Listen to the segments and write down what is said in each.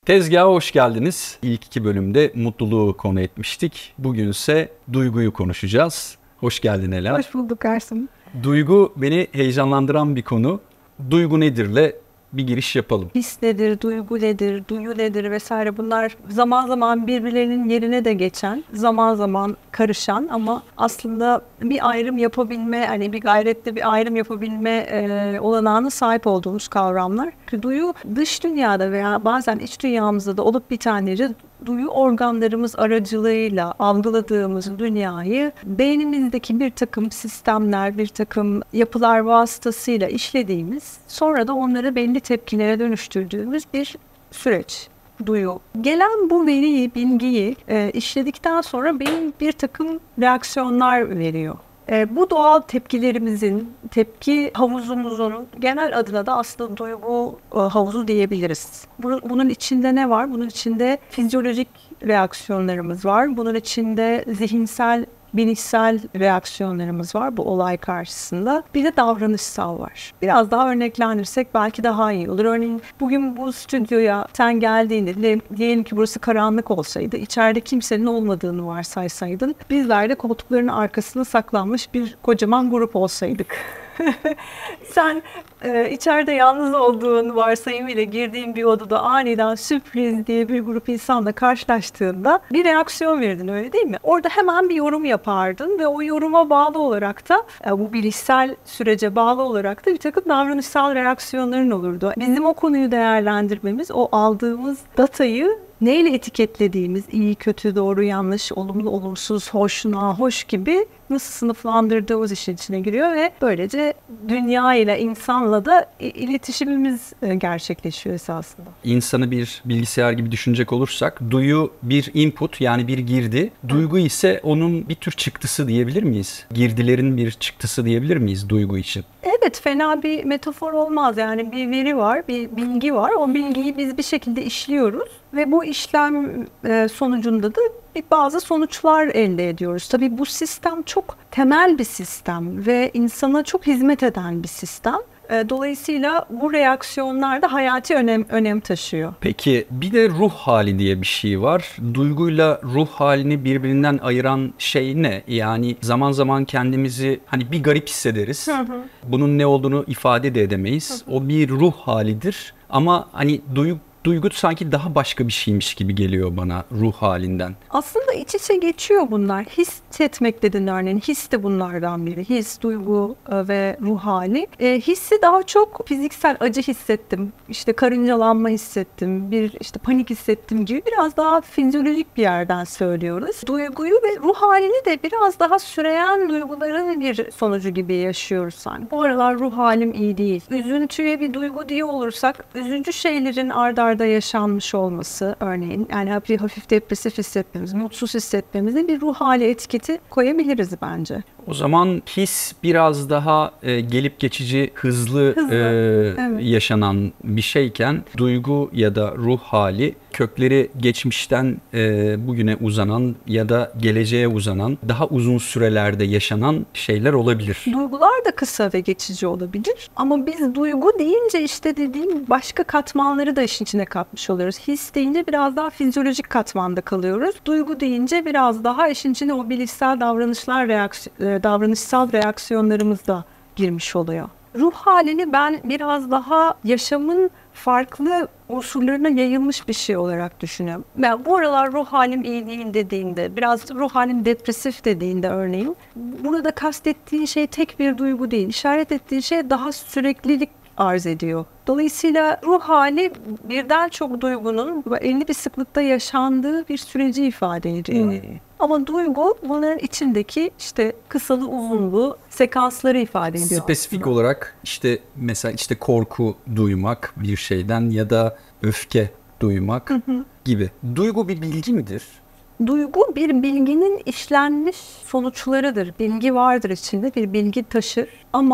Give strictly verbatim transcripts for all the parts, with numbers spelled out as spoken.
Tezgaha hoş geldiniz. İlk iki bölümde mutluluğu konu etmiştik. Bugünse duyguyu konuşacağız. Hoş geldin Ela. Hoş bulduk Ersin. Duygu beni heyecanlandıran bir konu. Duygu nedirle bir giriş yapalım. His nedir, duygu nedir, duyu nedir vesaire, bunlar zaman zaman birbirlerinin yerine de geçen, zaman zaman karışan ama aslında bir ayrım yapabilme, hani bir gayretle bir ayrım yapabilme e, olanağına sahip olduğumuz kavramlar. Duyu dış dünyada veya bazen iç dünyamızda da olup bitenleri duyu organlarımız aracılığıyla algıladığımız dünyayı beynimizdeki bir takım sistemler, bir takım yapılar vasıtasıyla işlediğimiz, sonra da onları belli tepkilere dönüştürdüğümüz bir süreç. Duyu. Gelen bu veriyi, bilgiyi e, işledikten sonra beyin bir takım reaksiyonlar veriyor. E, bu doğal tepkilerimizin, tepki havuzumuzun genel adına da aslında duygu e, havuzu diyebiliriz. Bunun, bunun içinde ne var? Bunun içinde fizyolojik reaksiyonlarımız var. Bunun içinde zihinsel, bilişsel reaksiyonlarımız var bu olay karşısında. Bir de davranışsal var. Biraz daha örneklendirirsek belki daha iyi olur. Örneğin bugün bu stüdyoya sen geldiğinde, diyelim ki burası karanlık olsaydı, içeride kimsenin olmadığını varsaysaydın, bizler de koltukların arkasına saklanmış bir kocaman grup olsaydık. Sen e, içeride yalnız olduğun varsayımıyla girdiğin bir odada aniden sürpriz diye bir grup insanla karşılaştığında bir reaksiyon verirdin, öyle değil mi? Orada hemen bir yorum yapardın ve o yoruma bağlı olarak da e, bu bilişsel sürece bağlı olarak da bir takım davranışsal reaksiyonların olurdu. Bizim o konuyu değerlendirmemiz, o aldığımız datayı neyle etiketlediğimiz, iyi, kötü, doğru, yanlış, olumlu, olumsuz, hoş, nahoş gibi nasıl sınıflandırdığımız işin içine giriyor ve böylece dünya ile, insanla da iletişimimiz gerçekleşiyor esasında. İnsanı bir bilgisayar gibi düşünecek olursak, duyu bir input, yani bir girdi. Duygu ise onun bir tür çıktısı diyebilir miyiz? Girdilerin bir çıktısı diyebilir miyiz duygu için? Evet, fena bir metafor olmaz. Yani bir veri var, bir bilgi var. O bilgiyi biz bir şekilde işliyoruz ve bu işlem sonucunda da bir bazı sonuçlar elde ediyoruz. Tabii bu sistem çok temel bir sistem ve insana çok hizmet eden bir sistem. Dolayısıyla bu reaksiyonlar da hayati önem, önem taşıyor. Peki bir de ruh hali diye bir şey var. Duyguyla ruh halini birbirinden ayıran şey ne? Yani zaman zaman kendimizi hani bir garip hissederiz. Hı hı. Bunun ne olduğunu ifade de edemeyiz. Hı hı. O bir ruh halidir. Ama hani duygu Duygu sanki daha başka bir şeymiş gibi geliyor bana ruh halinden. Aslında iç içe geçiyor bunlar. Hissetmek dedin örneğin. His de bunlardan biri. His, duygu ve ruh hali. E, hissi daha çok fiziksel, acı hissettim, İşte karıncalanma hissettim, bir işte panik hissettim gibi biraz daha fizyolojik bir yerden söylüyoruz. Duyguyu ve ruh halini de biraz daha süreyen duyguların bir sonucu gibi yaşıyoruz sanki. Bu aralar ruh halim iyi değil. Üzüntüye bir duygu diye olursak, üzücü şeylerin ard arda da yaşanmış olması örneğin, yani hafif, hafif depresif hissetmemiz, mutsuz hissetmemize bir ruh hali etiketi koyabiliriz bence. O zaman his biraz daha e, gelip geçici, hızlı, hızlı. E, evet. yaşanan bir şeyken duygu ya da ruh hali kökleri geçmişten e, bugüne uzanan ya da geleceğe uzanan, daha uzun sürelerde yaşanan şeyler olabilir. Duygular da kısa ve geçici olabilir ama biz duygu deyince işte dediğim başka katmanları da işin içine katmış oluyoruz. His deyince biraz daha fizyolojik katmanda kalıyoruz. Duygu deyince biraz daha işin içine o bilişsel davranışlar reaksiyon davranışsal reaksiyonlarımız da girmiş oluyor. Ruh halini ben biraz daha yaşamın farklı unsurlarına yayılmış bir şey olarak düşünüyorum. Ben bu aralar ruh halim iyi değil dediğinde, biraz ruh halim depresif dediğinde örneğin, burada kastettiğin şey tek bir duygu değil. İşaret ettiğin şey daha süreklilik arz ediyor. Dolayısıyla ruh hali birden çok duygunun belli bir sıklıkta yaşandığı bir süreci ifade ediyor. Hmm. Ama duygu bunların içindeki işte kısalı uzunlu sekansları ifade ediyor. Spesifik aslında olarak işte mesela işte korku duymak bir şeyden ya da öfke duymak hı hı. gibi. Duygu bir bilgi midir? Duygu bir bilginin işlenmiş sonuçlarıdır. Bilgi vardır içinde, bir bilgi taşır ama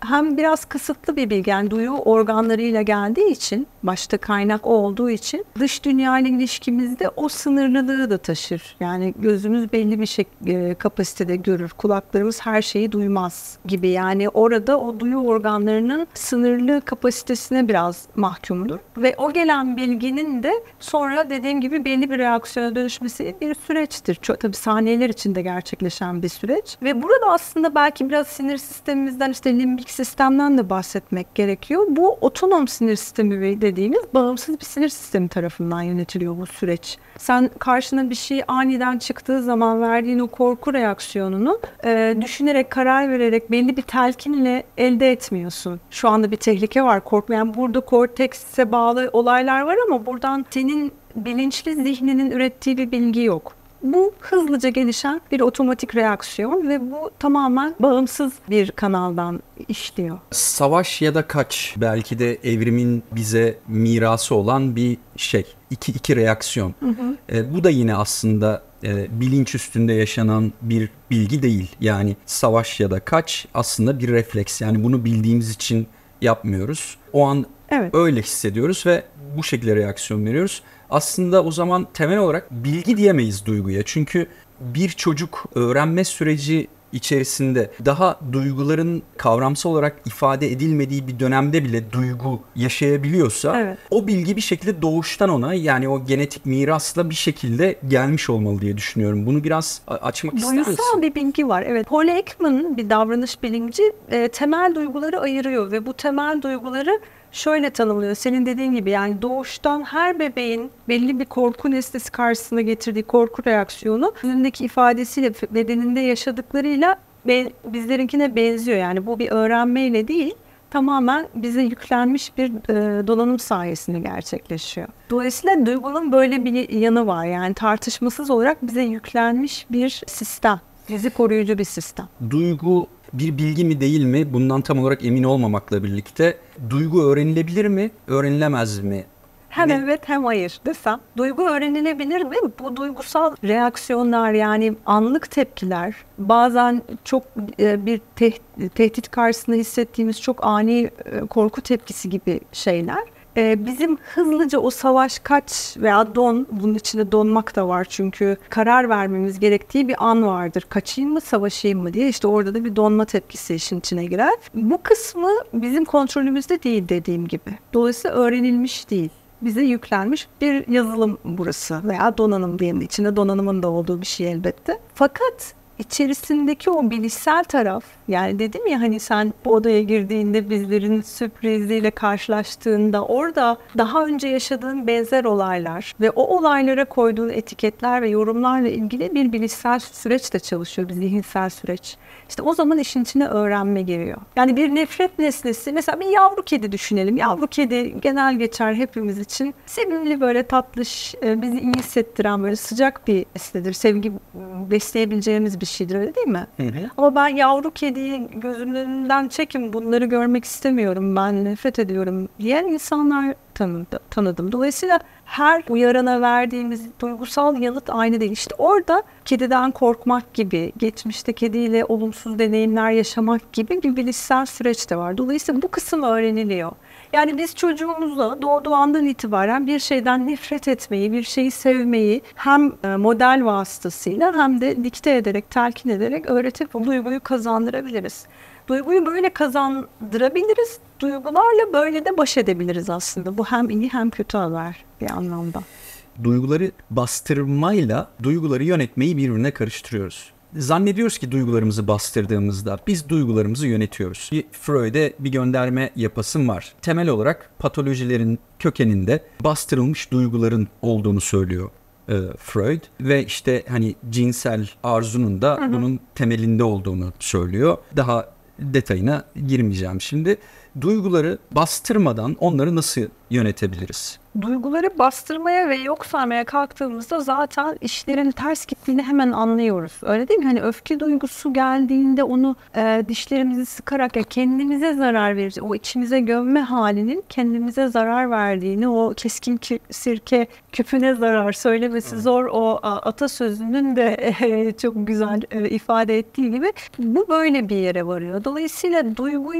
hem biraz kısıtlı bir bilgi, yani duyu organlarıyla geldiği için, başta kaynak o olduğu için dış dünyayla ilişkimizde o sınırlılığı da taşır. Yani gözümüz belli bir şey, e, kapasitede görür, kulaklarımız her şeyi duymaz gibi. Yani orada o duyu organlarının sınırlı kapasitesine biraz mahkumdur. Ve o gelen bilginin de sonra dediğim gibi belli bir reaksiyona dönüşmesi bir süreçtir. Çok, tabii saniyeler içinde gerçekleşen bir süreç. Ve burada aslında belki biraz sinir sistemimizden, işte limbik sistemden de bahsetmek gerekiyor. Bu otonom sinir sistemi dediğimiz bağımsız bir sinir sistemi tarafından yönetiliyor bu süreç. Sen karşına bir şey aniden çıktığı zaman verdiğin o korku reaksiyonunu e, düşünerek, karar vererek, belli bir telkinle elde etmiyorsun. Şu anda bir tehlike var, korkma. Yani burada kortekse bağlı olaylar var ama buradan senin bilinçli zihninin ürettiği bir bilgi yok. Bu hızlıca gelişen bir otomatik reaksiyon ve bu tamamen bağımsız bir kanaldan işliyor. Savaş ya da kaç, belki de evrimin bize mirası olan bir şey. İki, iki reaksiyon. Hı hı. E, bu da yine aslında e, bilinç üstünde yaşanan bir bilgi değil. Yani savaş ya da kaç aslında bir refleks. Yani bunu bildiğimiz için yapmıyoruz. O an evet, öyle hissediyoruz ve bu şekilde reaksiyon veriyoruz. Aslında o zaman temel olarak bilgi diyemeyiz duyguya. Çünkü bir çocuk öğrenme süreci içerisinde daha duyguların kavramsal olarak ifade edilmediği bir dönemde bile duygu yaşayabiliyorsa, evet, o bilgi bir şekilde doğuştan ona, yani o genetik mirasla bir şekilde gelmiş olmalı diye düşünüyorum. Bunu biraz açmak ister misin? Duygusal bir bilgi var. Evet. Paul Ekman, bir davranış bilimci, e, temel duyguları ayırıyor ve bu temel duyguları şöyle tanımlıyor. Senin dediğin gibi, yani doğuştan her bebeğin belli bir korku nesnesi karşısında getirdiği korku reaksiyonu yüzündeki ifadesiyle, bedeninde yaşadıklarıyla be, bizlerinkine benziyor. Yani bu bir öğrenmeyle değil, tamamen bize yüklenmiş bir e, donanım sayesinde gerçekleşiyor. Dolayısıyla duygunun böyle bir yanı var. Yani tartışmasız olarak bize yüklenmiş bir sistem. Bizi koruyucu bir sistem. Duygu bir bilgi mi değil mi? Bundan tam olarak emin olmamakla birlikte duygu öğrenilebilir mi? Öğrenilemez mi? Hem ne? Evet hem hayır desem. Duygu öğrenilebilir mi? Bu duygusal reaksiyonlar, yani anlık tepkiler, bazen çok e, bir te- tehdit karşısında hissettiğimiz çok ani e, korku tepkisi gibi şeyler. Bizim hızlıca o savaş, kaç veya don, bunun içinde donmak da var çünkü karar vermemiz gerektiği bir an vardır. Kaçayım mı, savaşayım mı diye, işte orada da bir donma tepkisi işin içine girer. Bu kısmı bizim kontrolümüzde değil, dediğim gibi. Dolayısıyla öğrenilmiş değil. Bize yüklenmiş bir yazılım burası veya donanım diyelim. İçinde donanımın da olduğu bir şey elbette. Fakat İçerisindeki o bilişsel taraf, yani dedim ya hani sen bu odaya girdiğinde bizlerin sürpriziyle karşılaştığında orada daha önce yaşadığın benzer olaylar ve o olaylara koyduğun etiketler ve yorumlarla ilgili bir bilişsel süreç de çalışıyor, bir zihinsel süreç. İşte o zaman işin içine öğrenme giriyor. Yani bir nefret nesnesi, mesela bir yavru kedi düşünelim. Yavru kedi genel geçer hepimiz için. Sevimli, böyle tatlış, bizi iyi hissettiren, böyle sıcak bir nesnedir. Sevgi besleyebileceğimiz bir şeydir, öyle değil mi? Hı hı. Ama ben yavru kediyi gözümün önünden çekin, bunları görmek istemiyorum, ben nefret ediyorum diyen insanlar tanıdı, tanıdım. Dolayısıyla her uyarana verdiğimiz duygusal yanıt aynı değil. İşte orada kediden korkmak gibi, geçmişte kediyle olumsuz deneyimler yaşamak gibi bir bilişsel süreç de var. Dolayısıyla bu kısım öğreniliyor. Yani biz çocuğumuzla doğduğu andan itibaren bir şeyden nefret etmeyi, bir şeyi sevmeyi hem model vasıtasıyla hem de dikte ederek, telkin ederek öğretip bu duyguyu kazandırabiliriz. Duyguyu böyle kazandırabiliriz. Duygularla böyle de baş edebiliriz aslında. Bu hem iyi hem kötü haber bir anlamda. Duyguları bastırmayla duyguları yönetmeyi birbirine karıştırıyoruz. Zannediyoruz ki duygularımızı bastırdığımızda biz duygularımızı yönetiyoruz. Freud'e bir gönderme yapasım var. Temel olarak patolojilerin kökeninde bastırılmış duyguların olduğunu söylüyor e, Freud. Ve işte hani cinsel arzunun da hı hı. bunun temelinde olduğunu söylüyor. Daha detayına girmeyeceğim şimdi. Duyguları bastırmadan onları nasıl yönetebiliriz? Duyguları bastırmaya ve yok saymaya kalktığımızda zaten işlerin ters gittiğini hemen anlıyoruz. Öyle değil mi? Hani öfke duygusu geldiğinde onu e, dişlerimizi sıkarak ya kendimize zarar verici, o içimize gömme halinin kendimize zarar verdiğini, o keskin sirke küpüne zarar söylemesi zor o atasözünün de e, çok güzel e, ifade ettiği gibi bu böyle bir yere varıyor. Dolayısıyla duyguyu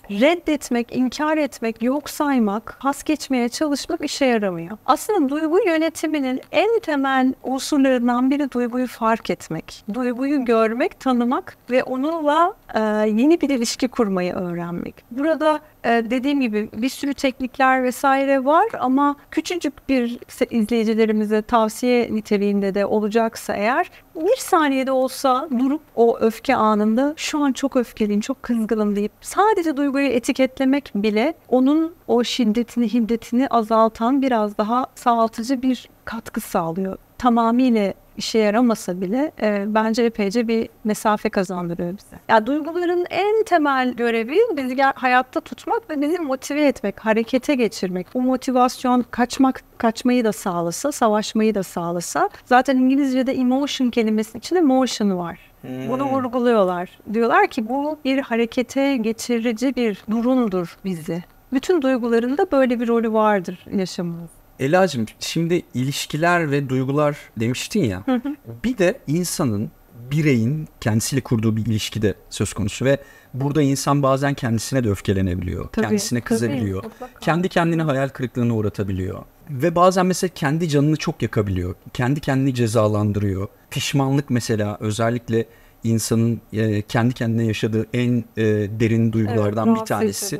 reddetmek, inkar etmek, yok saymak, pas geçmeye çalışmak işe yaramıyor. Aslında duygu yönetiminin en temel unsurlarından biri duyguyu fark etmek. Duyguyu görmek, tanımak ve onunla e, yeni bir ilişki kurmayı öğrenmek. Burada e, dediğim gibi bir sürü teknikler vesaire var ama küçücük bir izleyicilerimize tavsiye niteliğinde de olacaksa eğer bir saniyede olsa durup o öfke anında şu an çok öfkeliyim, çok kızgınım deyip sadece duyguyu etiketlemek bile onun o şiddetini, hiddetini azaltan biraz daha sağaltıcı bir katkı sağlıyor. Tamamıyla işe yaramasa bile e, bence epeyce bir mesafe kazandırıyor bize. Ya duyguların en temel görevi bizi hayatta tutmak ve bizi motive etmek, harekete geçirmek. Bu motivasyon kaçmak, kaçmayı da sağlasa, savaşmayı da sağlasa. Zaten İngilizce'de emotion kelimesinin içinde motion var. Hmm. Bunu vurguluyorlar. Diyorlar ki bu bir harekete geçirici bir durumdur bizi. Bütün duyguların da böyle bir rolü vardır yaşamımızda. Ela'cığım şimdi ilişkiler ve duygular demiştin ya. Hı hı. Bir de insanın, bireyin kendisiyle kurduğu bir ilişkide söz konusu ve burada insan bazen kendisine de öfkelenebiliyor. Tabii, kendisine kızabiliyor. Tabii, kendi kendine hayal kırıklığına uğratabiliyor. Ve bazen mesela kendi canını çok yakabiliyor. Kendi kendini cezalandırıyor. Pişmanlık mesela özellikle insanın e, kendi kendine yaşadığı en e, derin duygulardan evet, bir tanesi.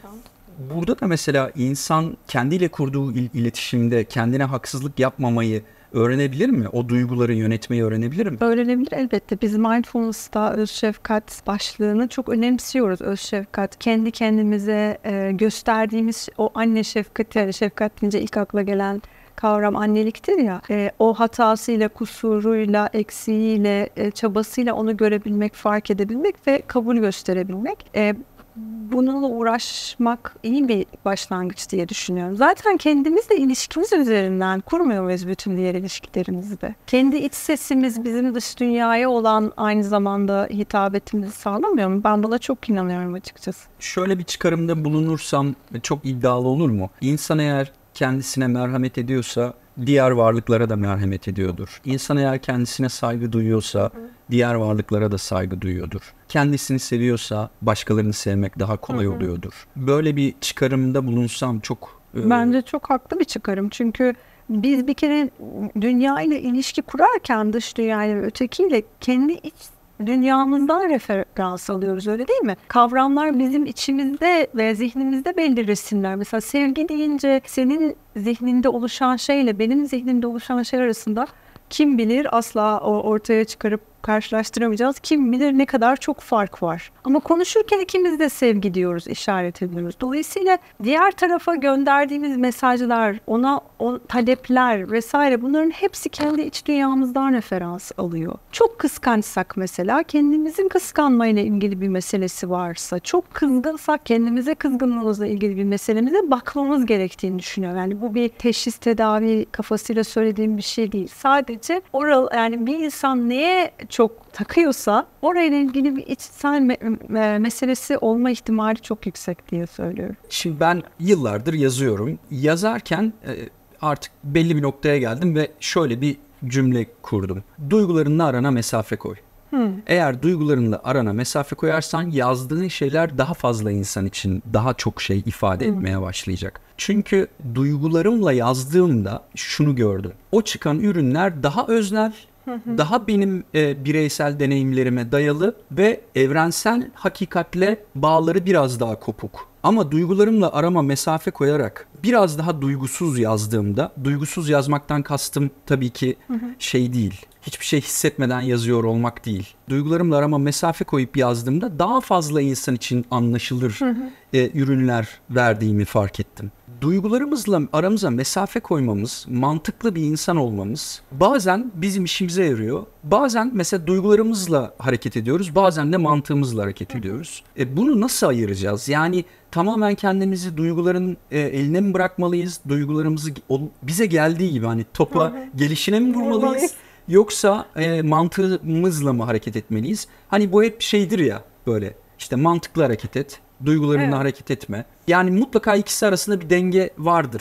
Burada da mesela insan kendiyle kurduğu il- iletişimde kendine haksızlık yapmamayı öğrenebilir mi? O duyguları yönetmeyi öğrenebilir mi? Öğrenebilir elbette. Biz mindfulness'ta öz şefkat başlığını çok önemsiyoruz. Öz şefkat, kendi kendimize e, gösterdiğimiz o anne şefkati, yani şefkat deyince ilk akla gelen kavram anneliktir ya. E, o hatasıyla, kusuruyla, eksiğiyle, e, çabasıyla onu görebilmek, fark edebilmek ve kabul gösterebilmek. E, Bununla uğraşmak iyi bir başlangıç diye düşünüyorum. Zaten kendimizle ilişkimiz üzerinden kurmuyor muyuz bütün diğer ilişkilerimizi de? Kendi iç sesimiz bizim dış dünyaya olan aynı zamanda hitabetimizi sağlamıyor mu? Ben buna çok inanıyorum açıkçası. Şöyle bir çıkarımda bulunursam çok iddialı olur mu? İnsan eğer kendisine merhamet ediyorsa diğer varlıklara da merhamet ediyordur. İnsan eğer kendisine saygı duyuyorsa diğer varlıklara da saygı duyuyordur. Kendisini seviyorsa başkalarını sevmek daha kolay Hı-hı. oluyordur. Böyle bir çıkarımda bulunsam çok... E... Bence çok haklı bir çıkarım. Çünkü biz bir kere dünya ile ilişki kurarken dış dünyayla ve ötekiyle kendi iç dünyamızdan referans alıyoruz, öyle değil mi? Kavramlar bizim içimizde ve zihnimizde belli resimler. Mesela sevgi deyince senin zihninde oluşan şeyle benim zihnimde oluşan şey arasında kim bilir asla ortaya çıkarıp karşılaştıramayacağız. Kim bilir ne kadar çok fark var. Ama konuşurken ikimiz de sevgi diyoruz, işaret ediyoruz. Dolayısıyla diğer tarafa gönderdiğimiz mesajlar, ona o talepler vesaire bunların hepsi kendi iç dünyamızdan referans alıyor. Çok kıskançsak mesela kendimizin kıskanmayla ilgili bir meselesi varsa, çok kızgınsak kendimize kızgınlığımızla ilgili bir meselemize bakmamız gerektiğini düşünüyorum. Yani bu bir teşhis tedavi kafasıyla söylediğim bir şey değil. Sadece oral, yani bir insan neye çok takıyorsa orayla ilgili bir içsel me- me- meselesi olma ihtimali çok yüksek diye söylüyorum. Şimdi ben yıllardır yazıyorum. Yazarken e, artık belli bir noktaya geldim ve şöyle bir cümle kurdum. Duygularınla arana mesafe koy. Hmm. Eğer duygularınla arana mesafe koyarsan yazdığın şeyler daha fazla insan için daha çok şey ifade hmm. etmeye başlayacak. Çünkü duygularımla yazdığımda şunu gördüm. O çıkan ürünler daha öznel, daha benim e, bireysel deneyimlerime dayalı ve evrensel hakikatle bağları biraz daha kopuk. Ama duygularımla arama mesafe koyarak biraz daha duygusuz yazdığımda, duygusuz yazmaktan kastım tabii ki hı hı. şey değil, hiçbir şey hissetmeden yazıyor olmak değil. Duygularımla arama mesafe koyup yazdığımda daha fazla insan için anlaşılır hı hı. E, ürünler verdiğimi fark ettim. Duygularımızla aramıza mesafe koymamız, mantıklı bir insan olmamız bazen bizim işimize yarıyor. Bazen mesela duygularımızla hareket ediyoruz, bazen de mantığımızla hareket ediyoruz. E, bunu nasıl ayıracağız? Yani tamamen kendimizi duyguların e, eline mi bırakmalıyız? Duygularımızı o, bize geldiği gibi hani topa gelişine mi vurmalıyız? Yoksa e, mantığımızla mı hareket etmeliyiz? Hani bu hep şeydir ya böyle işte mantıklı hareket et, duygularınla evet. hareket etme. Yani mutlaka ikisi arasında bir denge vardır. Evet.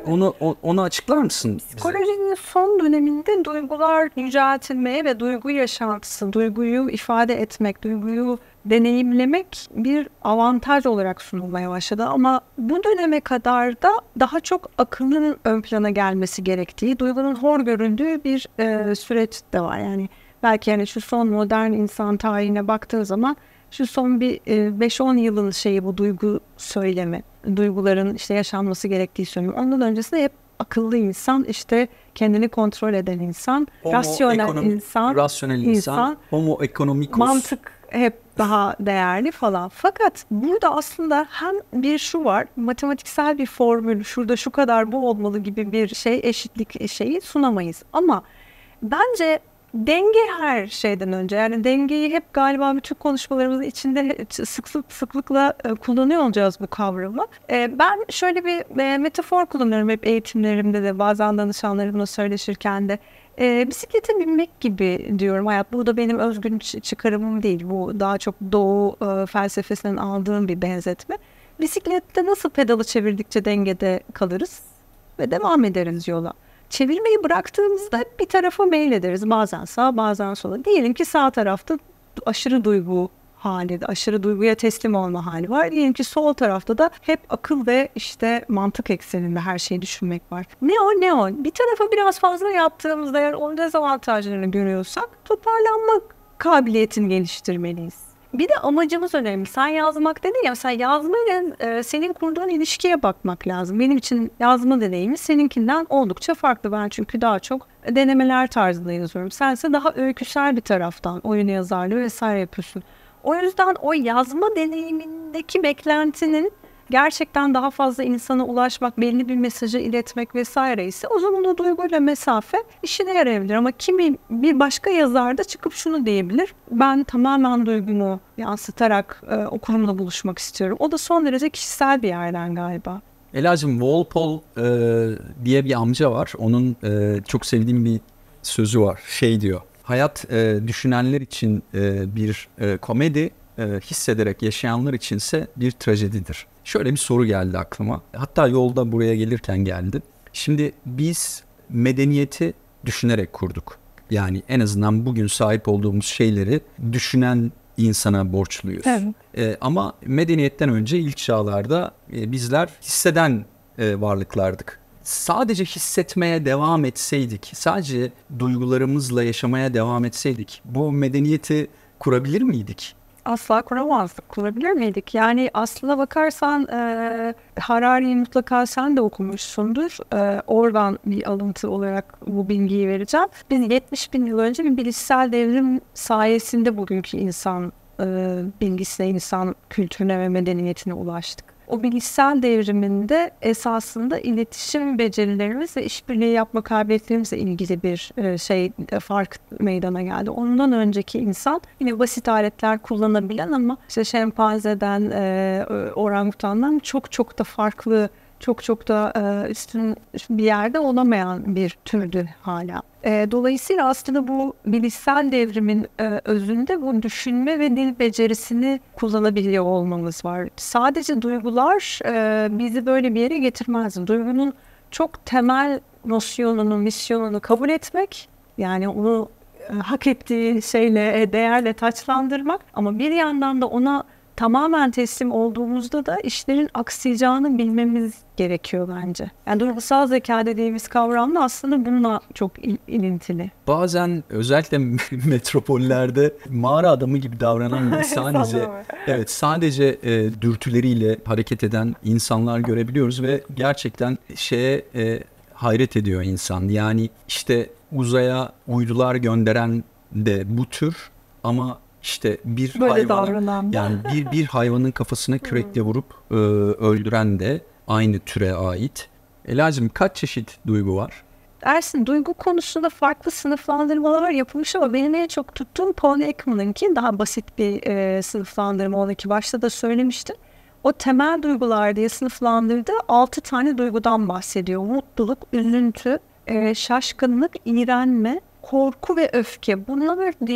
onu o- onu açıklar mısın bize? Psikolojinin son döneminde duygular yüceltilmeye ve duygu yaşantısı, duyguyu ifade etmek, duyguyu deneyimlemek bir avantaj olarak sunulmaya başladı. Ama bu döneme kadar da daha çok akılın ön plana gelmesi gerektiği, duygunun hor görüldüğü bir e, süreç de var. Yani belki yani şu son modern insan tarihine baktığın zaman şu son bir e, beş on yılın şeyi bu duygu söylemi, duyguların işte yaşanması gerektiği söylemi. Ondan öncesinde hep akıllı insan, işte kendini kontrol eden insan, Homo rasyonel ekonomik- insan, rasyonel insan, insan, homo economicus. mantık hep daha değerli falan. Fakat burada aslında hem bir şu var, matematiksel bir formül, şurada şu kadar bu olmalı gibi bir şey, eşitlik şeyi sunamayız. Ama bence denge her şeyden önce. Yani dengeyi hep galiba bütün konuşmalarımızın içinde sık sık sıklıkla e, kullanıyor olacağız bu kavramı. E, ben şöyle bir e, metafor kullanıyorum hep eğitimlerimde de, bazen danışanlarımla söyleşirken de. E, bisiklete binmek gibi diyorum hayat. Bu da benim özgün ç- çıkarımım değil. Bu daha çok Doğu e, felsefesinden aldığım bir benzetme. Bisiklette nasıl pedalı çevirdikçe dengede kalırız ve devam ederiz yola. Çevirmeyi bıraktığımızda bir tarafa meylederiz. Bazen sağa, bazen sola. Diyelim ki sağ tarafta aşırı duygu hali, aşırı duyguya teslim olma hali var. Diyelim ki sol tarafta da hep akıl ve işte mantık ekseninde her şeyi düşünmek var. Ne o ne o. Bir tarafa biraz fazla yaptığımızda, eğer onun dezavantajlarını görüyorsak, toparlanma kabiliyetini geliştirmeliyiz. Bir de amacımız önemli. Sen yazmak dedin ya, mesela yazmayla e, senin kurduğun ilişkiye bakmak lazım. Benim için yazma deneyimi seninkinden oldukça farklı. Ben çünkü daha çok denemeler tarzında yazıyorum. Sense daha öyküsel bir taraftan oyun yazarlığı vesaire yapıyorsun. O yüzden o yazma deneyimindeki beklentinin gerçekten daha fazla insana ulaşmak, belli bir mesajı iletmek vesaire ise, o zaman o duyguyla mesafe işine yarayabilir. Ama kimi bir başka yazar da çıkıp şunu diyebilir: ben tamamen duygumu yansıtarak e, okurumla buluşmak istiyorum. O da son derece kişisel bir yerden galiba. Elacığım, Walpole e, diye bir amca var. Onun e, çok sevdiğim bir sözü var. Şey diyor: hayat e, düşünenler için e, bir e, komedi, e, hissederek yaşayanlar içinse bir trajedidir. Şöyle bir soru geldi aklıma. Hatta yolda buraya gelirken geldi. Şimdi biz medeniyeti düşünerek kurduk. Yani en azından bugün sahip olduğumuz şeyleri düşünen insana borçluyuz. Evet. E, ama medeniyetten önce ilk çağlarda e, bizler hisseden e, varlıklardık. Sadece hissetmeye devam etseydik, sadece duygularımızla yaşamaya devam etseydik, bu medeniyeti kurabilir miydik? Asla kuramazdık. Kurabilir miydik? Yani aslına bakarsan e, Harari'yi mutlaka sen de okumuşsundur. E, oradan bir alıntı olarak bu bilgiyi vereceğim. Biz yetmiş bin yıl önce bir bilişsel devrim sayesinde bugünkü insan e, bilgisine, insan kültürüne ve medeniyetine ulaştık. O bilişsel devriminde esasında iletişim becerilerimiz ve işbirliği yapma kabiliyetlerimizle ilgili bir e, şey e, fark meydana geldi. Ondan önceki insan yine basit aletler kullanabilen ama işte şempanzeden, e, orangutandan çok çok da farklı, çok çok da e, üstün bir yerde olamayan bir türdü hala. E, dolayısıyla aslında bu bilişsel devrimin e, özünde bu düşünme ve dil becerisini kullanabiliyor olmamız var. Sadece duygular e, bizi böyle bir yere getirmez. Duygunun çok temel nosyonunu, misyonunu kabul etmek, yani onu e, hak ettiği şeyle, e, değerle taçlandırmak, ama bir yandan da ona tamamen teslim olduğumuzda da işlerin aksayacağını bilmemiz gerekiyor bence. Yani duygusal zeka dediğimiz kavram da aslında bununla çok il- ilintili. Bazen özellikle metropollerde mağara adamı gibi davranan ve sadece evet sadece e, dürtüleriyle hareket eden insanlar görebiliyoruz ve gerçekten şeye e, hayret ediyor insan. Yani işte uzaya uydular gönderen de bu tür, ama işte bir Böyle hayvana, davranan. yani bir bir hayvanın kafasına kürekle vurup e, öldüren de aynı türe ait. Elacığım, kaç çeşit duygu var? Ersin, duygu konusunda farklı sınıflandırmalar yapılmış ama benim en çok tuttuğum Paul Ekman'ınki daha basit bir e, sınıflandırma. Onunki başta da söylemiştim. O temel duygular diye sınıflandırdığı altı tane duygudan bahsediyor. Mutluluk, üzüntü, e, şaşkınlık, iğrenme, korku ve öfke. Bunlar diyor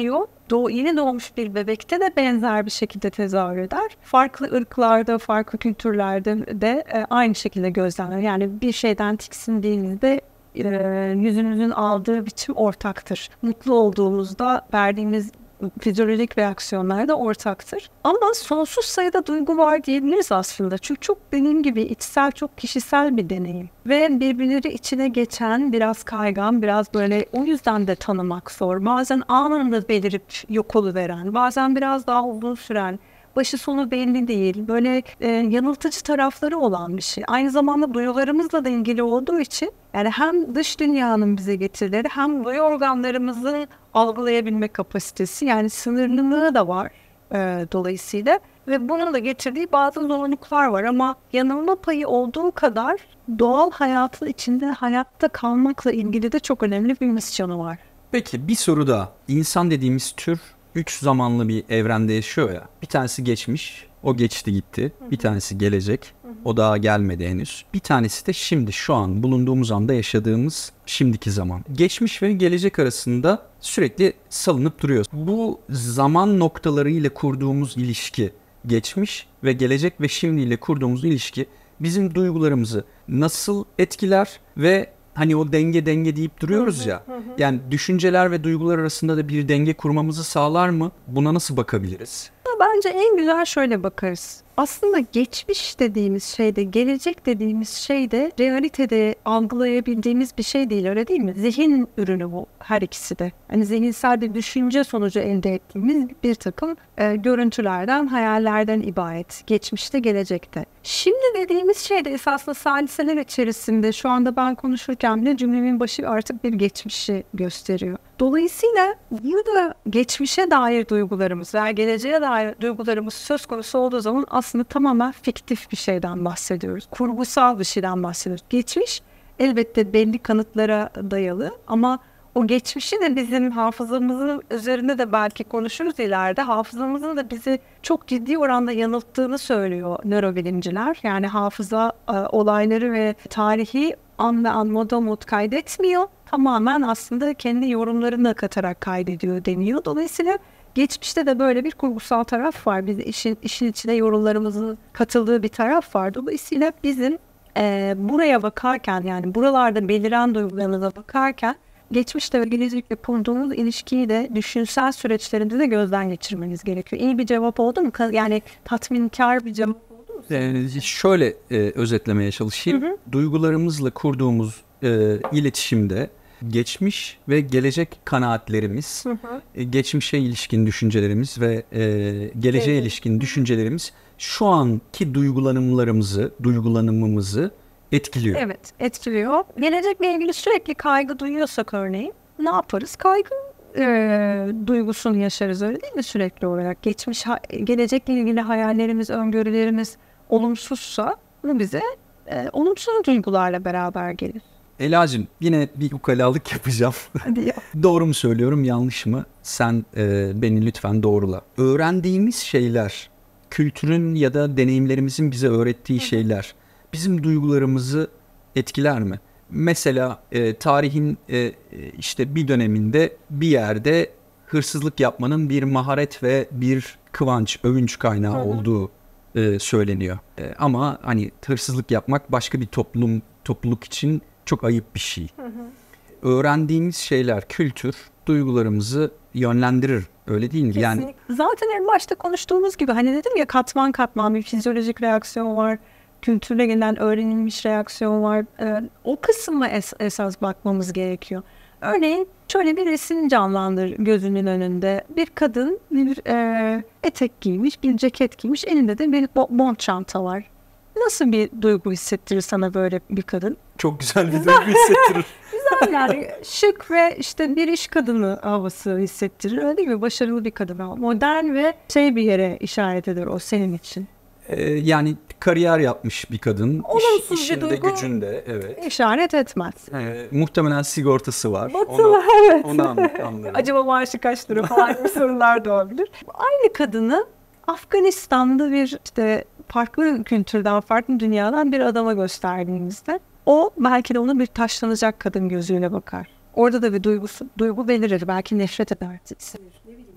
doğ, yeni doğmuş bir bebekte de benzer bir şekilde tezahür eder. Farklı ırklarda, farklı kültürlerde de e, aynı şekilde gözlemler. Yani bir şeyden tiksindiğinizde e, yüzünüzün aldığı biçim ortaktır. Mutlu olduğumuzda verdiğimiz fizyolojik reaksiyonlar da ortaktır. Ama sonsuz sayıda duygu var diyebiliriz aslında. Çünkü çok dediğim gibi içsel, çok kişisel bir deneyim. Ve birbirleri içine geçen, biraz kaygan, biraz böyle o yüzden de tanımak zor. Bazen anında belirip yok oluveren, bazen biraz daha uzun süren, başı sonu belli değil. Böyle e, yanıltıcı tarafları olan bir şey. Aynı zamanda duyularımızla da ilgili olduğu için yani hem dış dünyanın bize getirileri hem duyu organlarımızın algılayabilme kapasitesi yani sınırlılığı da var e, dolayısıyla. Ve bunun da getirdiği bazı zorluklar var ama yanılma payı olduğu kadar doğal hayatın içinde hayatta kalmakla ilgili de çok önemli bir misyonu var. Peki bir soru daha. İnsan dediğimiz tür üç zamanlı bir evrende yaşıyor ya. Bir tanesi geçmiş, o geçti gitti. Bir tanesi gelecek, o daha gelmedi henüz. Bir tanesi de şimdi, şu an bulunduğumuz anda yaşadığımız şimdiki zaman. Geçmiş ve gelecek arasında sürekli salınıp duruyor. Bu zaman noktaları ile kurduğumuz ilişki, geçmiş ve gelecek ve şimdi ile kurduğumuz ilişki bizim duygularımızı nasıl etkiler ve hani o denge denge deyip duruyoruz ya. Yani düşünceler ve duygular arasında da bir denge kurmamızı sağlar mı? Buna nasıl bakabiliriz? Bence en güzel şöyle bakarız. Aslında geçmiş dediğimiz şey de, gelecek dediğimiz şey de realitede algılayabildiğimiz bir şey değil, öyle değil mi? Zihin ürünü bu her ikisi de. Hani zihinsel bir düşünce sonucu elde ettiğimiz bir takım e, görüntülerden, hayallerden ibaret. Geçmişte, gelecekte. Şimdi dediğimiz şey de esasında saliseler içerisinde şu anda ben konuşurken bile cümlemin başı artık bir geçmişi gösteriyor. Dolayısıyla burada geçmişe dair duygularımız veya geleceğe dair duygularımız söz konusu olduğu zaman aslında tamamen fiktif bir şeyden bahsediyoruz. Kurgusal bir şeyden bahsediyoruz. Geçmiş elbette belli kanıtlara dayalı ama o geçmişi de bizim hafızamızın üzerinde de belki konuşuruz ileride. Hafızamızın da bizi çok ciddi oranda yanılttığını söylüyor nörobilimciler. Yani hafıza e, olayları ve tarihi an ve an moda mod kaydetmiyor. Tamamen aslında kendi yorumlarını katarak kaydediyor deniyor. Dolayısıyla geçmişte de böyle bir kurgusal taraf var. Biz işin, işin içine yorumlarımızın katıldığı bir taraf var. Dolayısıyla bizim e, buraya bakarken yani buralarda beliren duygularımıza bakarken geçmişte ve gelecekle kurduğumuz ilişkiyi de düşünsel süreçlerinde de gözden geçirmeniz gerekiyor. İyi bir cevap oldu mu? Yani tatminkar bir cevap oldu mu? Ee, şöyle e, özetlemeye çalışayım. Hı hı. Duygularımızla kurduğumuz e, iletişimde geçmiş ve gelecek kanaatlerimiz, hı hı. E, geçmişe ilişkin düşüncelerimiz ve e, geleceğe evet. ilişkin düşüncelerimiz şu anki duygulanımlarımızı, duygulanımımızı etkiliyor. Evet, etkiliyor. Gelecekle ilgili sürekli kaygı duyuyorsak örneğin ne yaparız? Kaygı e, duygusunu yaşarız, öyle değil mi sürekli olarak? Geçmiş, gelecekle ilgili hayallerimiz, öngörülerimiz olumsuzsa bu bize e, olumsuz duygularla beraber gelir. Ela'cığım yine bir ukalalık yapacağım. Hadi ya. Doğru mu söylüyorum, yanlış mı? Sen e, beni lütfen doğrula. Öğrendiğimiz şeyler, kültürün ya da deneyimlerimizin bize öğrettiği şeyler bizim duygularımızı etkiler mi? Mesela e, tarihin e, işte bir döneminde bir yerde hırsızlık yapmanın bir maharet ve bir kıvanç, övünç kaynağı Hı-hı. olduğu e, söyleniyor. E, ama hani hırsızlık yapmak başka bir toplum topluluk için çok ayıp bir şey. Hı-hı. Öğrendiğimiz şeyler, kültür, duygularımızı yönlendirir. Öyle değil mi? Kesinlikle. Yani zaten en başta konuştuğumuz gibi hani dedim ya katman katman bir fizyolojik reaksiyon var. Kültürle gelen öğrenilmiş reaksiyon var. Ee, o kısma es- esas bakmamız gerekiyor. Örneğin şöyle bir resim canlandır gözünün önünde. Bir kadın bir e, etek giymiş, bir ceket giymiş. Elinde de bir bo- bont çanta var. Nasıl bir duygu hissettirir sana böyle bir kadın? Çok güzel bir duygu hissettirir. Güzel yani şık ve işte bir iş kadını havası hissettirir. Öyle değil mi? Başarılı bir kadın ama modern ve şey bir yere işaret eder o senin için. Ee, yani kariyer yapmış bir kadın. Olumsuz İş, işinde, duygu gücünde, evet. İşaret etmez. Ee, muhtemelen sigortası var. Batılı, onu, evet. Onu anlarım. Acaba maaşı kaç lira falan gibi sorular doğabilir. Aynı kadını Afganistan'da bir işte farklı kültürden, farklı dünyadan bir adama gösterdiğimizde o belki de ona bir taşlanacak kadın gözüyle bakar. Orada da bir duygusu, duygu belirir. Belki nefret eder.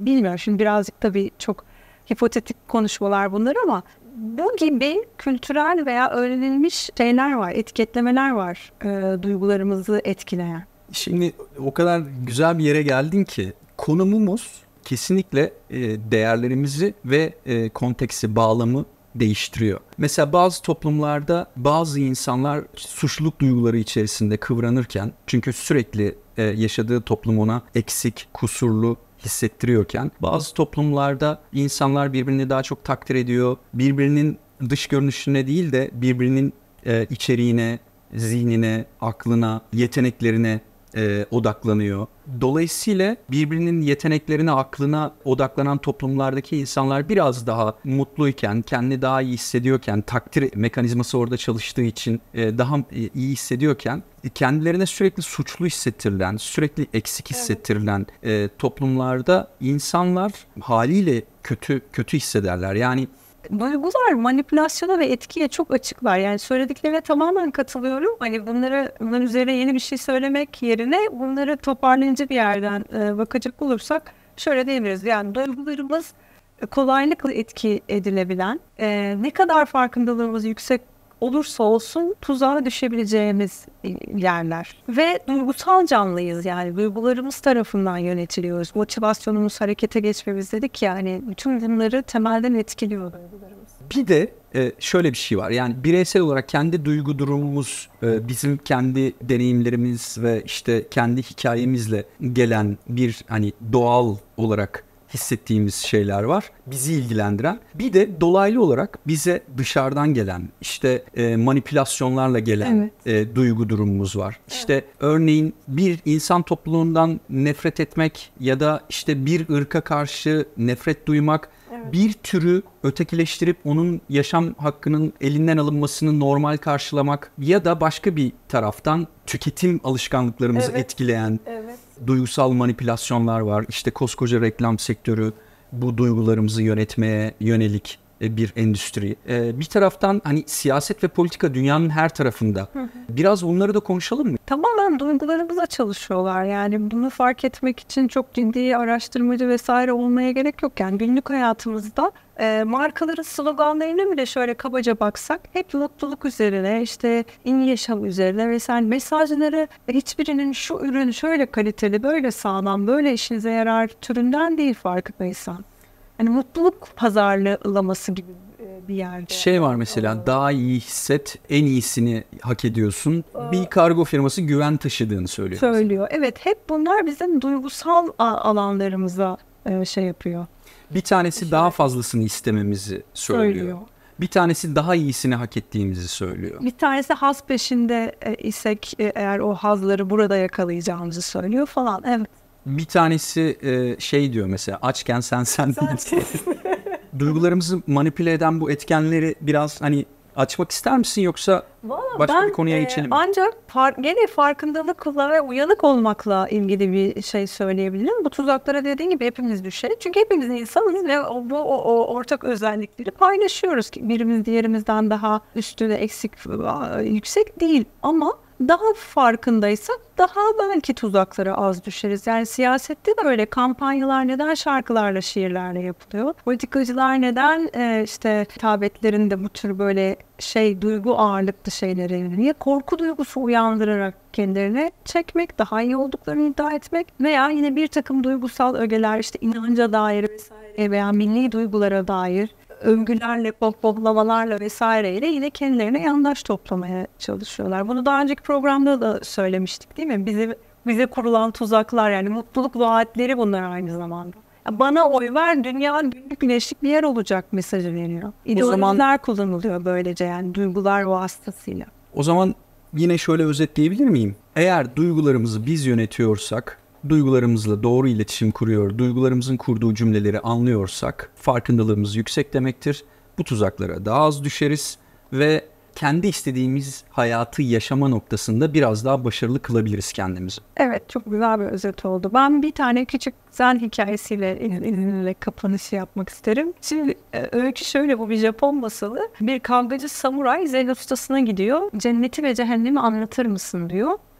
bilmiyorum şimdi birazcık tabii çok hipotetik konuşmalar bunlar ama bu gibi kültürel veya öğrenilmiş şeyler var, etiketlemeler var e, duygularımızı etkileyen. Şimdi o kadar güzel bir yere geldin ki konumumuz kesinlikle e, değerlerimizi ve e, konteksti, bağlamı değiştiriyor. Mesela bazı toplumlarda bazı insanlar suçluluk duyguları içerisinde kıvranırken, çünkü sürekli e, yaşadığı toplum ona eksik, kusurlu hissettiriyorken, bazı toplumlarda insanlar birbirini daha çok takdir ediyor. Birbirinin dış görünüşüne değil de birbirinin e, içeriğine, zihnine, aklına, yeteneklerine e, odaklanıyor. Dolayısıyla birbirinin yeteneklerine, aklına odaklanan toplumlardaki insanlar biraz daha mutluyken, kendini daha iyi hissediyorken, takdir mekanizması orada çalıştığı için e, daha e, iyi hissediyorken, kendilerine sürekli suçlu hissettirilen, sürekli eksik hissettirilen e, toplumlarda insanlar haliyle kötü kötü hissederler. Yani duygular manipülasyona ve etkiye çok açıklar. Yani söylediklerine tamamen katılıyorum. Hani bunları, bunların üzerine yeni bir şey söylemek yerine bunları toparlayınca bir yerden e, bakacak olursak şöyle diyebiliriz. Yani duygularımız kolaylıkla etki edilebilen, e, ne kadar farkındalığımız yüksek olursa olsun tuzağa düşebileceğimiz yerler. Ve duygusal canlıyız yani duygularımız tarafından yönetiliyoruz. Motivasyonumuz, harekete geçmemiz dedik yani bütün bunları temelden etkiliyor duygularımız. bir de e, şöyle bir şey var. Yani bireysel olarak kendi duygu durumumuz, e, bizim kendi deneyimlerimiz ve işte kendi hikayemizle gelen bir hani doğal olarak hissettiğimiz şeyler var. Bizi ilgilendiren. Bir de dolaylı olarak bize dışarıdan gelen, işte e, manipülasyonlarla gelen Evet. e, duygu durumumuz var. İşte evet. Örneğin bir insan topluluğundan nefret etmek ya da işte bir ırka karşı nefret duymak, evet. Bir türü ötekileştirip onun yaşam hakkının elinden alınmasını normal karşılamak ya da başka bir taraftan tüketim alışkanlıklarımızı evet. etkileyen evet. duygusal manipülasyonlar var. İşte koskoca reklam sektörü bu duygularımızı yönetmeye yönelik bir endüstri. Ee, bir taraftan hani siyaset ve politika dünyanın her tarafında. Hı hı. Biraz bunları da konuşalım mı? Tamamen duygularımıza çalışıyorlar. Yani bunu fark etmek için çok ciddi araştırmacı vesaire olmaya gerek yok. Yani günlük hayatımızda e, markaların sloganlarına bile şöyle kabaca baksak hep mutluluk üzerine, işte iyi yaşam üzerine vesaire mesajları hiçbirinin şu ürün şöyle kaliteli, böyle sağlam, böyle işinize yarar türünden değil farkındaysan. Hani mutluluk pazarlaması gibi bir yerde. Şey var mesela, daha iyi hisset, en iyisini hak ediyorsun. Bir kargo firması güven taşıdığını söylüyor. Söylüyor. Evet, hep bunlar bizim duygusal alanlarımıza şey yapıyor. Bir tanesi daha fazlasını istememizi söylüyor. söylüyor. Bir tanesi daha iyisini hak ettiğimizi söylüyor. Bir tanesi haz peşinde isek eğer o hazları burada yakalayacağımızı söylüyor falan. Evet. Bir tanesi e, şey diyor mesela, açken sen sen değilsin. Duygularımızı manipüle eden bu etkenleri biraz hani açmak ister misin, yoksa Vallahi başka ben, bir konuya e, geçelim mi? Ancak far, gene farkındalıkla ve uyanık olmakla ilgili bir şey söyleyebilirim. Bu tuzaklara dediğin gibi hepimiz düşeriz. Çünkü hepimiz insanız ve o, bu o, o ortak özellikleri paylaşıyoruz. Birimiz diğerimizden daha üstüne eksik, yüksek değil ama daha farkındaysak daha belki tuzaklara az düşeriz. Yani siyasette de öyle kampanyalar neden şarkılarla, şiirlerle yapılıyor? Politikacılar neden e, işte hitabetlerinde bu tür böyle şey duygu ağırlıklı şeyleri, niye korku duygusu uyandırarak kendilerine çekmek, daha iyi olduklarını iddia etmek veya yine bir takım duygusal ögeler, işte inanca dair vesaire veya milli duygulara dair övgülerle, pohpohlamalarla vesaireyle yine kendilerine yandaş toplamaya çalışıyorlar. Bunu daha önceki programda da söylemiştik değil mi? Bize, bize kurulan tuzaklar, yani mutluluk vaatleri bunlar aynı zamanda. Bana oy ver, dünya günlük güneşlik bir yer olacak mesajı veriyor. İdeolojiler kullanılıyor böylece, yani duygular vasıtasıyla. O zaman yine şöyle özetleyebilir miyim? Eğer duygularımızı biz yönetiyorsak, duygularımızla doğru iletişim kuruyor, duygularımızın kurduğu cümleleri anlıyorsak farkındalığımız yüksek demektir. Bu tuzaklara daha az düşeriz ve kendi istediğimiz hayatı yaşama noktasında biraz daha başarılı kılabiliriz kendimizi. Evet, çok güzel bir özet oldu. Ben bir tane küçük zen hikayesiyle izninle kapanışı yapmak isterim. Şimdi öykü şöyle, bu bir Japon masalı. Bir kavgacı samuray zen ustasına gidiyor. Cenneti ve cehennemi anlatır mısın diyor.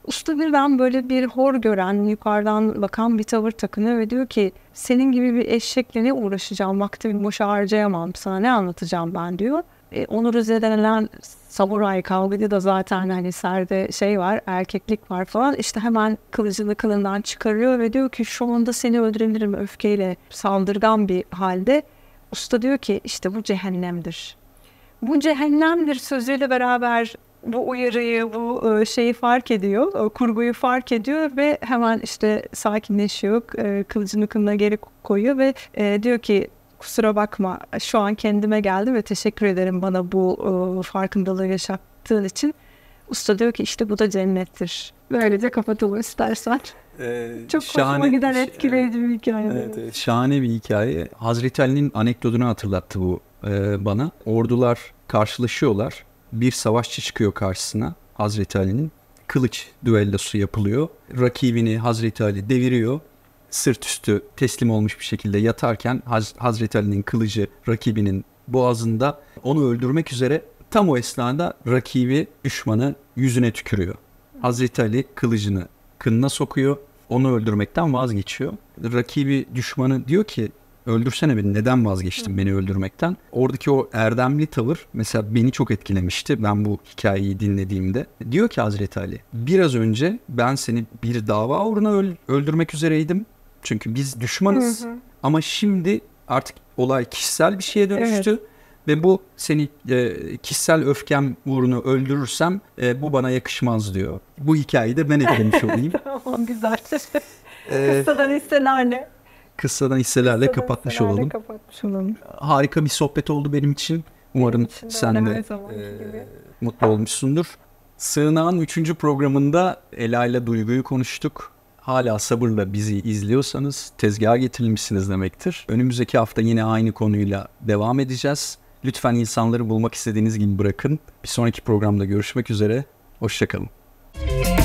Usta birden böyle bir hor gören, yukarıdan bakan bir tavır takınıyor ve diyor ki senin gibi bir eşekle ne uğraşacağım, vaktimi boşa harcayamam, sana ne anlatacağım ben diyor. E, onur üzerinden samuray kavgada da zaten hani serde şey var, erkeklik var falan. İşte hemen kılıcını kılından çıkarıyor ve diyor ki şu anda seni öldürebilirim, öfkeyle saldırgan bir halde. Usta diyor ki işte bu cehennemdir. Bu cehennemdir sözüyle beraber bu uyarıyı, bu şeyi fark ediyor, kurguyu fark ediyor ve hemen işte sakinleşiyor, kılıcını kılına geri koyuyor ve diyor ki kusura bakma şu an kendime geldim ve teşekkür ederim bana bu farkındalığı yaşattığın için. Usta diyor ki işte bu da cennettir. Böylece kapatalım istersen. Ee, Çok şahane, hoşuma giden etkileyici bir hikaye. Evet, evet, şahane bir hikaye. Hazreti Ali'nin anekdotunu hatırlattı bu e, bana. Ordular karşılaşıyorlar. Bir savaşçı çıkıyor karşısına Hazreti Ali'nin. Kılıç düellosu yapılıyor. Rakibini Hazreti Ali deviriyor. Sırt üstü teslim olmuş bir şekilde yatarken Haz- Hazreti Ali'nin kılıcı rakibinin boğazında, onu öldürmek üzere. Tam o esnada rakibi, düşmanı yüzüne tükürüyor. Hazreti Ali kılıcını kınına sokuyor. Onu öldürmekten vazgeçiyor. Rakibi, düşmanı diyor ki öldürsene beni, neden vazgeçtin beni öldürmekten? Oradaki o erdemli tavır mesela beni çok etkilemişti ben bu hikayeyi dinlediğimde. Diyor ki Hazreti Ali, biraz önce ben seni bir dava uğruna öl- öldürmek üzereydim. Çünkü biz düşmanız. Hı hı. Ama şimdi artık olay kişisel bir şeye dönüştü. Evet. Ve bu seni e, kişisel öfkem uğruna öldürürsem e, bu bana yakışmaz diyor. Bu hikayeyi de ben eklemiş olayım. Tamam, güzel. Ee, Kıssadan hisselerle. Kıssadan hisselerle Kıssadan kapatmış hisselerle olalım. kapatmış olalım. Harika bir sohbet oldu benim için. Umarım için sen de e, mutlu olmuşsundur. Sığınağın üçüncü programında Ela ile Duygu'yu konuştuk. Hala sabırla bizi izliyorsanız tezgaha getirilmişsiniz demektir. Önümüzdeki hafta yine aynı konuyla devam edeceğiz. Lütfen insanları bulmak istediğiniz gibi bırakın. Bir sonraki programda görüşmek üzere. Hoşça kalın.